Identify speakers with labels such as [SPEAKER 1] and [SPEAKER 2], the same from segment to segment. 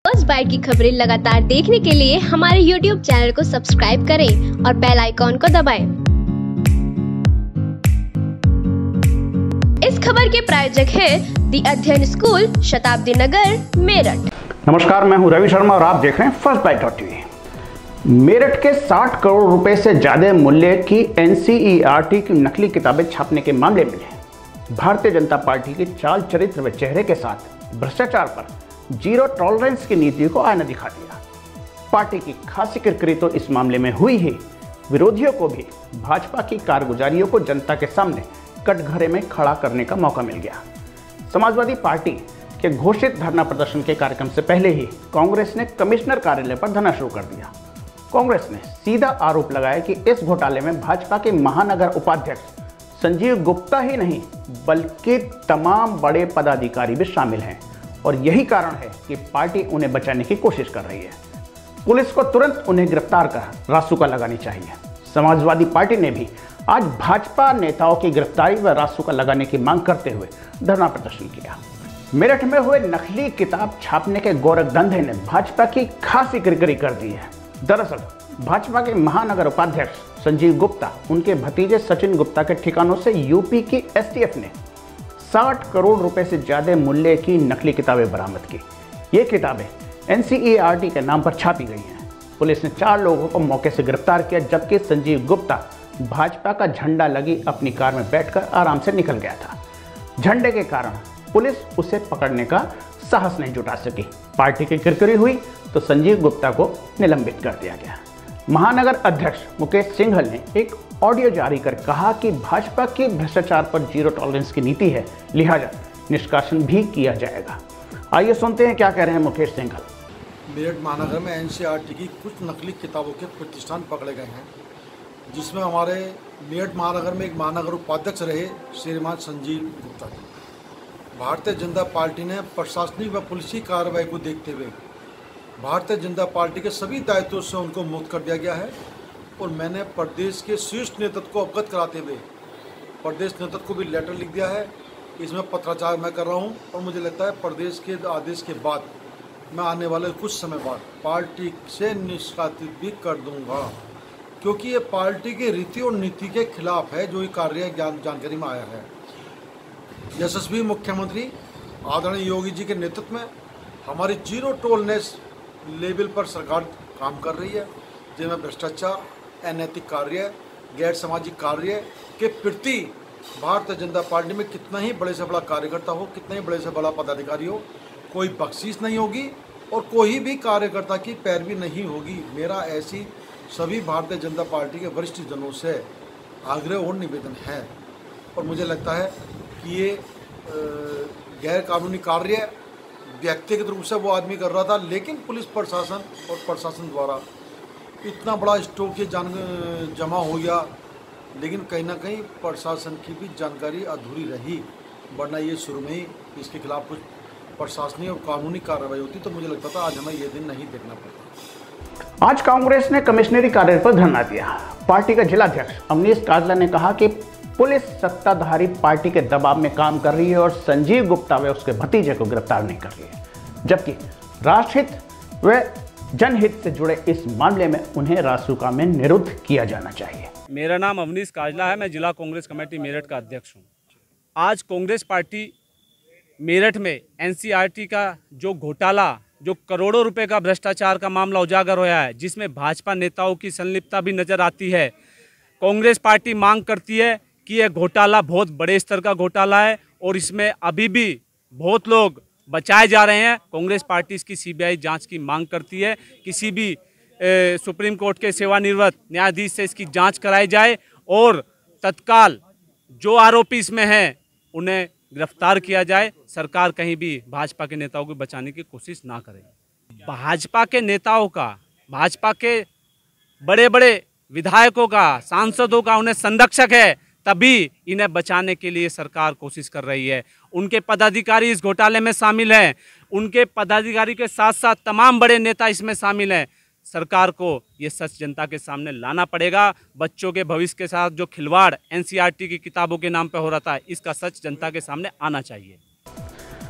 [SPEAKER 1] First bite की खबरें लगातार देखने के लिए हमारे YouTube चैनल को सब्सक्राइब करें और बेल आइकॉन को दबाएं। इस खबर के प्रायोजक है दी अध्ययन स्कूल, शताब्दी नगर, मेरठ।
[SPEAKER 2] नमस्कार, मैं हूं रवि शर्मा और आप देख रहे हैं फर्स्ट बाइट टीवी। मेरठ के 60 करोड़ रुपए से ज्यादा मूल्य की NCERT की नकली किताबें छापने के मामले में भारतीय जनता पार्टी की चाल, चरित्र व चेहरे के साथ भ्रष्टाचार पर जीरो टॉलरेंस की नीति को आईना दिखा दिया। पार्टी की खासी किरकिरी तो इस मामले में हुई ही, विरोधियों को भी भाजपा की कारगुजारियों को जनता के सामने कटघरे में खड़ा करने का मौका मिल गया। समाजवादी पार्टी के घोषित धरना प्रदर्शन के कार्यक्रम से पहले ही कांग्रेस ने कमिश्नर कार्यालय पर धरना शुरू कर दिया। कांग्रेस ने सीधा आरोप लगाया कि इस घोटाले में भाजपा के महानगर उपाध्यक्ष संजीव गुप्ता ही नहीं बल्कि तमाम बड़े पदाधिकारी भी शामिल हैं और यही कारण है कि पार्टी उन्हें बचाने की कोशिश कर रही है। पुलिस को तुरंत उन्हें गिरफ्तार कर रासुका लगानी चाहिए। समाजवादी पार्टी ने भी आज भाजपा नेताओं की गिरफ्तारी व रासुका लगाने की मांग करते हुए धरना प्रदर्शन किया। मेरठ में हुए नकली किताब छापने के गोरख धंधे ने भाजपा की खासी किरकिरी कर दी है। दरअसल भाजपा के महानगर उपाध्यक्ष संजीव गुप्ता, उनके भतीजे सचिन गुप्ता के ठिकानों से यूपी की STF ने 60 करोड़ रुपए से ज्यादा मूल्य की नकली किताबें बरामद की। ये किताबें NCERT के नाम पर छापी गई हैं। पुलिस ने 4 लोगों को मौके से गिरफ्तार किया, जबकि संजीव गुप्ता भाजपा का झंडा लगी अपनी कार में बैठकर आराम से निकल गया था। झंडे के कारण पुलिस उसे पकड़ने का साहस नहीं जुटा सकी। पार्टी की किरकिरी हुई तो संजीव गुप्ता को निलंबित कर दिया गया। महानगर अध्यक्ष मुकेश सिंघल ने एक ऑडियो जारी कर कहा कि भाजपा की भ्रष्टाचार पर जीरो टॉलरेंस की नीति है, लिहाजा निष्कासन भी किया जाएगा। आइए सुनते हैं क्या कह रहे हैं मुकेश सिंघल।
[SPEAKER 3] मेरठ महानगर में NCERT की कुछ नकली किताबों के प्रतिष्ठान पकड़े गए हैं, जिसमें हमारे मेरठ महानगर में एक महानगर उपाध्यक्ष रहे श्रीमान संजीव गुप्ता जी। भारतीय जनता पार्टी ने प्रशासनिक व पुलिसी कार्रवाई को देखते हुए भारतीय जनता पार्टी के सभी दायित्वों से उनको मुक्त कर दिया गया है और मैंने प्रदेश के शीर्ष नेतृत्व को अवगत कराते हुए प्रदेश नेतृत्व को भी लेटर लिख दिया है। इसमें पत्राचार मैं कर रहा हूं और मुझे लगता है प्रदेश के आदेश के बाद मैं आने वाले कुछ समय बाद पार्टी से निष्कासित भी कर दूंगा, क्योंकि ये पार्टी की रीति और नीति के खिलाफ है जो ये कार्य जानकारी में आया है। यशस्वी मुख्यमंत्री आदरणीय योगी जी के नेतृत्व में हमारी जीरो टॉलरेंस लेवल पर सरकार काम कर रही है, जिनमें भ्रष्टाचार, अनैतिक कार्य, गैर सामाजिक कार्य के प्रति भारतीय जनता पार्टी में कितना ही बड़े से बड़ा कार्यकर्ता हो, कितना ही बड़े से बड़ा पदाधिकारी हो, कोई बख्शीश नहीं होगी और कोई भी कार्यकर्ता की पैरवी नहीं होगी। मेरा ऐसी सभी भारतीय जनता पार्टी के वरिष्ठ जनों से आग्रह और निवेदन है और मुझे लगता है कि ये गैर कानूनी कार्य व्यक्तिगत रूप से वो आदमी कर रहा था, लेकिन पुलिस प्रशासन और प्रशासन द्वारा इतना बड़ा स्टॉक ये जमा हो गया, लेकिन कहीं ना कहीं प्रशासन की भी जानकारी अधूरी रही, वरना ये शुरू में ही इसके खिलाफ कुछ प्रशासनिक और कानूनी कार्रवाई होती तो मुझे लगता था आज हमें ये दिन नहीं देखना पड़ता।
[SPEAKER 2] आज कांग्रेस ने कमिश्नरी कार्यालय पर धरना दिया। पार्टी का जिलाध्यक्ष अवनीश काजला ने कहा कि पुलिस सत्ताधारी पार्टी के दबाव में काम कर रही है और संजीव गुप्ता व उसके भतीजे को गिरफ्तार नहीं कर रही है, जबकि राष्ट्रहित व जनहित से जुड़े इस मामले में उन्हें रासुका में निरुद्ध किया जाना चाहिए।
[SPEAKER 4] मेरा नाम अवनीश काजला है, मैं जिला कांग्रेस कमेटी मेरठ का अध्यक्ष हूं। आज कांग्रेस पार्टी मेरठ में NCERT का जो घोटाला, जो करोड़ों रुपए का भ्रष्टाचार का मामला उजागर हुआ है, जिसमें भाजपा नेताओं की संलिप्तता भी नजर आती है। कांग्रेस पार्टी मांग करती है कि यह घोटाला बहुत बड़े स्तर का घोटाला है और इसमें अभी भी बहुत लोग बचाए जा रहे हैं। कांग्रेस पार्टी इसकी CBI जांच की मांग करती है। किसी भी सुप्रीम कोर्ट के सेवानिवृत्त न्यायाधीश से इसकी जांच कराई जाए और तत्काल जो आरोपी इसमें हैं उन्हें गिरफ्तार किया जाए। सरकार कहीं भी भाजपा के नेताओं को बचाने की कोशिश ना करे। भाजपा के नेताओं का, भाजपा के बड़े बड़े विधायकों का, सांसदों का उन्हें संरक्षक है, तभी इन्हें बचाने के लिए सरकार कोशिश कर रही है। उनके पदाधिकारी इस घोटाले में शामिल हैं, उनके पदाधिकारी के साथ साथ तमाम बड़े नेता इसमें शामिल हैं। सरकार को ये सच जनता के सामने लाना पड़ेगा। बच्चों के भविष्य के साथ जो खिलवाड़ NCERT की किताबों के नाम पर हो रहा था, इसका सच जनता के सामने आना चाहिए।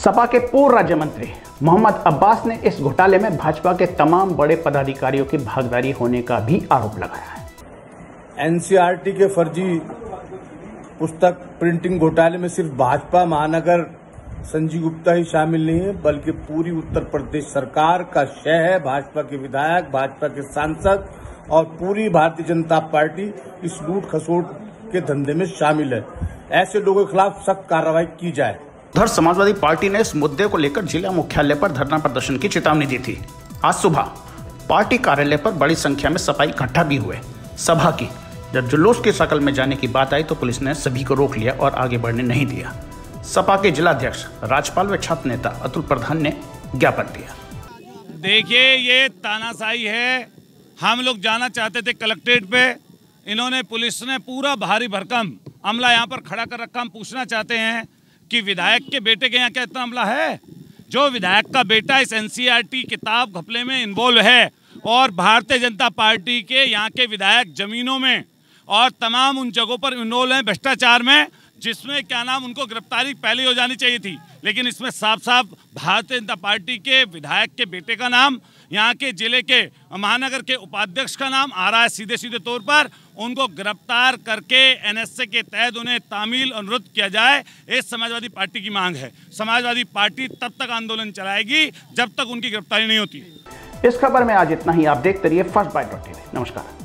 [SPEAKER 2] सपा के पूर्व राज्य मंत्री मोहम्मद अब्बास ने इस घोटाले में भाजपा के तमाम बड़े पदाधिकारियों की भागीदारी होने का भी आरोप लगाया है।
[SPEAKER 5] एनसीईआरटी के फर्जी पुस्तक प्रिंटिंग घोटाले में सिर्फ भाजपा महानगर संजीव गुप्ता ही शामिल नहीं है, बल्कि पूरी उत्तर प्रदेश सरकार का शय है। भाजपा के विधायक, भाजपा के सांसद और पूरी भारतीय जनता पार्टी इस लूट खसोट के धंधे में शामिल है। ऐसे लोगों के खिलाफ सख्त कार्रवाई की जाए।
[SPEAKER 2] उधर समाजवादी पार्टी ने इस मुद्दे को लेकर जिला मुख्यालय पर धरना प्रदर्शन की चेतावनी दी थी। आज सुबह पार्टी कार्यालय पर बड़ी संख्या में सपाई इकट्ठा भी हुए। सभा की जब जुलूस की शक्ल में जाने की बात आई तो पुलिस ने सभी को रोक लिया और आगे बढ़ने नहीं दिया। सपा के जिलाध्यक्ष राजपाल व छात्र नेता अतुल प्रधान ने ज्ञापन दिया।
[SPEAKER 6] देखिए, ये तानाशाही है। हम लोग जाना चाहते थे कलेक्ट्रेट पे, इन्होंने पुलिस ने पूरा भारी भरकम अमला यहाँ पर खड़ा कर रखा। हम पूछना चाहते हैं कि विधायक के बेटे के यहाँ क्या इतना अमला है? जो विधायक का बेटा इस एनसीईआरटी किताब घपले में इन्वॉल्व है और भारतीय जनता पार्टी के यहाँ के विधायक जमीनों में और तमाम उन जगहों पर इन्वॉल्व हैं भ्रष्टाचार में, जिसमें क्या नाम उनको गिरफ्तारी पहले हो जानी चाहिए थी। लेकिन इसमें साफ साफ भारतीय जनता पार्टी के विधायक के बेटे का नाम, यहाँ के जिले के महानगर के उपाध्यक्ष का नाम आ रहा है। सीधे सीधे तौर पर उनको गिरफ्तार करके एनएसए के तहत उन्हें तामील अनुरोध किया जाए। ये समाजवादी पार्टी की मांग है। समाजवादी पार्टी तब तक आंदोलन चलाएगी जब तक उनकी गिरफ्तारी नहीं होती।
[SPEAKER 2] इस खबर में आज इतना ही। आप देखते रहिए फर्स्ट बाइट.tv। नमस्कार।